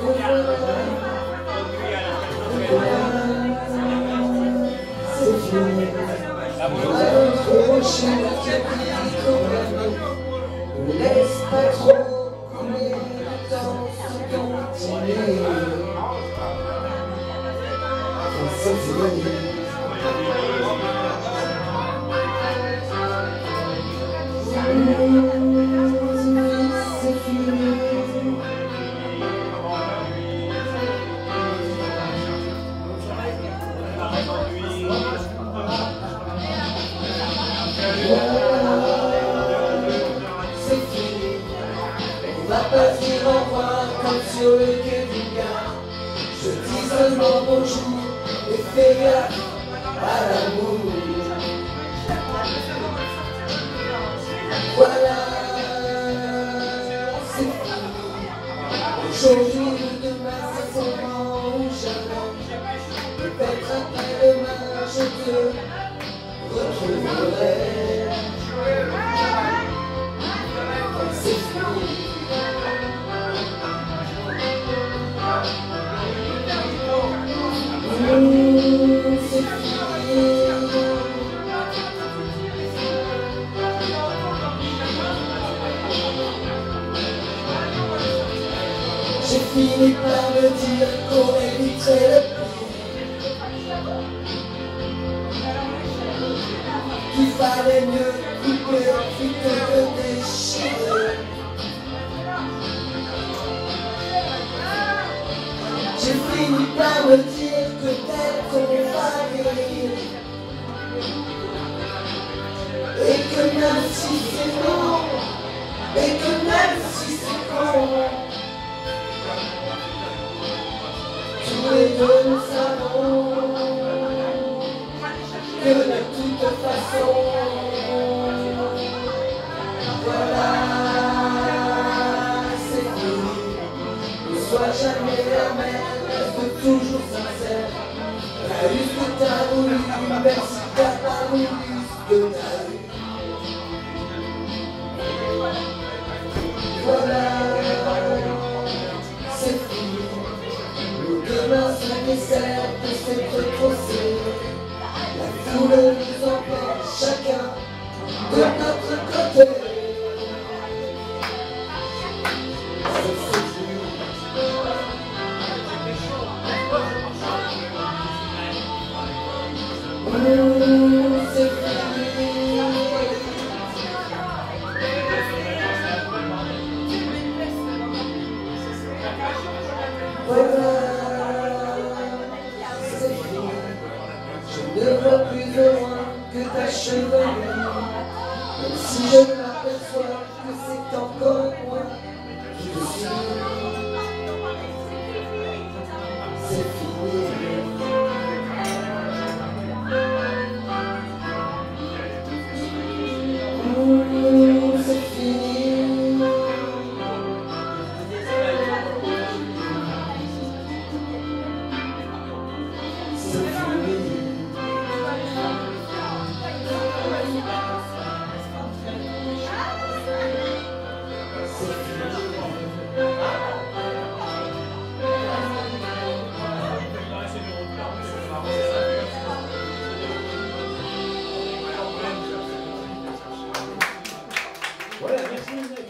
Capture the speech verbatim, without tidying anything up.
Ne laisse pas trop couler le temps sur ton dîner. C'est fini. C'est fini. On va pas dire au revoir comme sur le quai du gare. Je dis seulement bonjour et fais gaffe à l'amour. Voilà, c'est fini. Aujourd'hui ou demain, c'est seulement ou jamais. Peut-être après-demain, je te retrouverai. C'est fini. J'ai fini par me dire qu'on éviterait le pire, qu'il fallait mieux couper plutôt que déchirer. J'ai fini par me dire que peut-être on va guérir, et que même si c'est non, et que même si c'est con, tous les deux nous savons que de toute façon, voilà, c'est fini. Ne sois jamais la même, reste toujours sincère. T'as eu ce que t'as voulu, même si t'as pas voulu ce que t'as eu. Voilà, c'est fini. Nous demain se dessert de s'être crossé. La foule nous emporte chacun de notre côté. C'est fini. Mmh, c'est fini. Voilà, c'est fini. Je ne vois plus au loin que ta chevelure, même si je m'aperçois que c'est encore moi qui te suis. C'est fini. Mmh, c'est fini. Voilà, merci.